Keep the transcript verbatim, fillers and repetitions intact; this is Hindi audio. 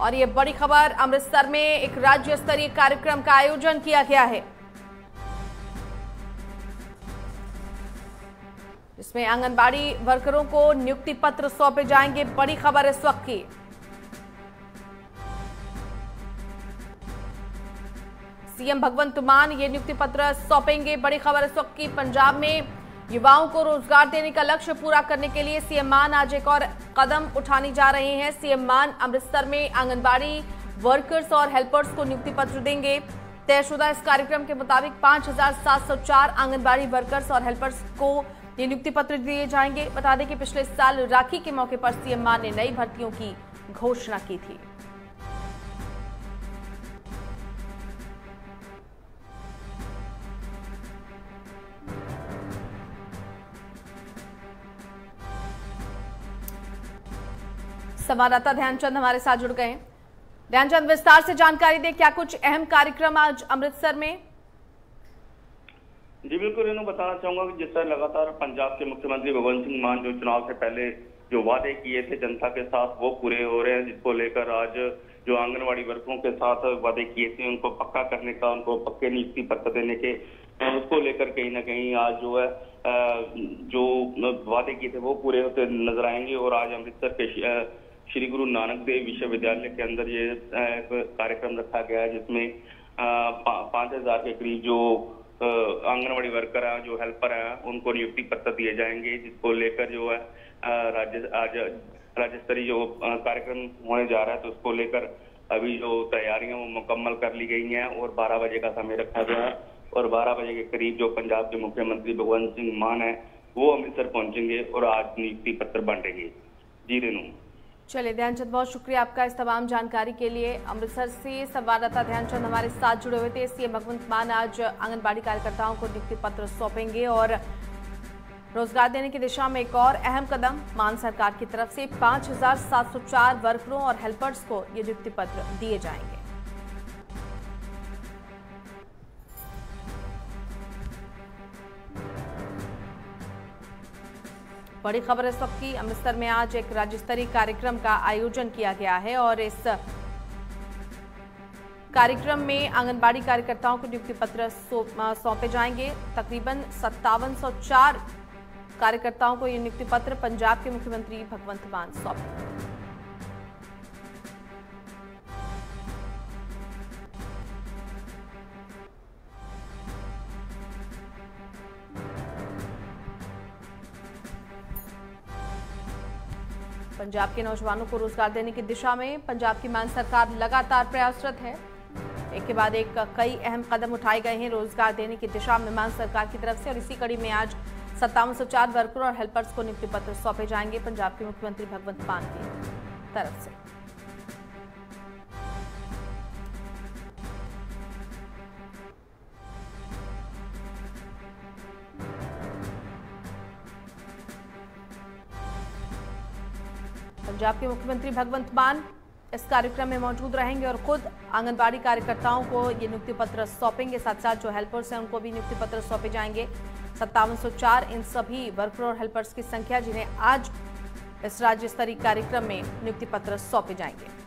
और ये बड़ी खबर, अमृतसर में एक राज्य स्तरीय कार्यक्रम का आयोजन किया गया है, जिसमें आंगनबाड़ी वर्करों को नियुक्ति पत्र सौंपे जाएंगे। बड़ी खबर इस वक्त की। सीएम भगवंत मान ये नियुक्ति पत्र सौंपेंगे। बड़ी खबर इस वक्त की। पंजाब में युवाओं को रोजगार देने का लक्ष्य पूरा करने के लिए सीएम मान आज एक और कदम उठाने जा रहे हैं। सीएम मान अमृतसर में आंगनबाड़ी वर्कर्स और हेल्पर्स को नियुक्ति पत्र देंगे। तयशुदा इस कार्यक्रम के मुताबिक पांच हजार सात सौ चार आंगनबाड़ी वर्कर्स और हेल्पर्स को ये नियुक्ति पत्र दिए जाएंगे। बता दें कि पिछले साल राखी के मौके पर सीएम मान ने नई भर्तियों की घोषणा की थी। संवाददाता ध्यानचंद हमारे साथ जुड़ गए हैं। ध्यानचंद, विस्तार से जानकारी दें, क्या कुछ अहम कार्यक्रम आज अमृतसर में? जी बिल्कुल रेनू, बताना चाहूंगा कि जिस तरह लगातार पंजाब के मुख्यमंत्री भगवंत सिंह मान जो चुनाव से पहले जो वादे किए थे जनता के साथ वो पूरे हो रहे हैं, जिसको लेकर आज जो आंगनबाड़ी वर्करों के साथ वादे किए थे उनको पक्का करने का, उनको पक्के नियुक्ति पत्र देने के, उसको लेकर कहीं ना कहीं आज जो है जो वादे किए थे वो पूरे होते नजर आएंगे। और आज अमृतसर के श्री गुरु नानक देव विश्वविद्यालय के अंदर ये कार्यक्रम रखा गया है, जिसमें पांच हजार के करीब जो आंगनबाड़ी वर्कर है, जो हेल्पर है, उनको नियुक्ति पत्र दिए जाएंगे, जिसको लेकर जो है राज्य आज राज्य स्तरीय जो कार्यक्रम होने जा रहा है, तो उसको लेकर अभी जो तैयारियां वो मुकम्मल कर ली गई हैं और बारह बजे का समय रखा गया है। और बारह बजे के करीब जो पंजाब के मुख्यमंत्री भगवंत सिंह मान है वो अमृतसर पहुंचेंगे और आज नियुक्ति पत्र बांटेंगे। जी रेनू। चलिए ध्यानचंद, बहुत शुक्रिया आपका इस तमाम जानकारी के लिए। अमृतसर से संवाददाता ध्यानचंद हमारे साथ जुड़े हुए थे। सीएम भगवंत मान आज आंगनबाड़ी कार्यकर्ताओं को नियुक्ति पत्र सौंपेंगे और रोजगार देने की दिशा में एक और अहम कदम मान सरकार की तरफ से पांच हजार सात सौ चार वर्करों और हेल्पर्स को ये नियुक्ति पत्र दिए जाएंगे। बड़ी खबर इस वक्त की, अमृतसर में आज एक राज्य स्तरीय कार्यक्रम का आयोजन किया गया है और इस कार्यक्रम में आंगनबाड़ी कार्यकर्ताओं को नियुक्ति पत्र सौंपे जाएंगे। तकरीबन सत्तावन सौ चार कार्यकर्ताओं को ये नियुक्ति पत्र पंजाब के मुख्यमंत्री भगवंत मान सौंपे। पंजाब के नौजवानों को रोजगार देने की दिशा में पंजाब की मान सरकार लगातार प्रयासरत है। एक के बाद एक कई अहम कदम उठाए गए हैं रोजगार देने की दिशा में मान सरकार की तरफ से और इसी कड़ी में आज सत्तावन सौ चार वर्करों और हेल्पर्स को नियुक्ति पत्र सौंपे जाएंगे पंजाब के मुख्यमंत्री भगवंत मान की तरफ से। पंजाब के मुख्यमंत्री भगवंत मान इस कार्यक्रम में मौजूद रहेंगे और खुद आंगनबाड़ी कार्यकर्ताओं को ये नियुक्ति पत्र सौंपेंगे। साथ साथ जो हेल्पर्स हैं उनको भी नियुक्ति पत्र सौंपे जाएंगे। सत्तावन सौ चार इन सभी वर्करों और हेल्पर्स की संख्या जिन्हें आज इस राज्य स्तरीय कार्यक्रम में नियुक्ति पत्र सौंपे जाएंगे।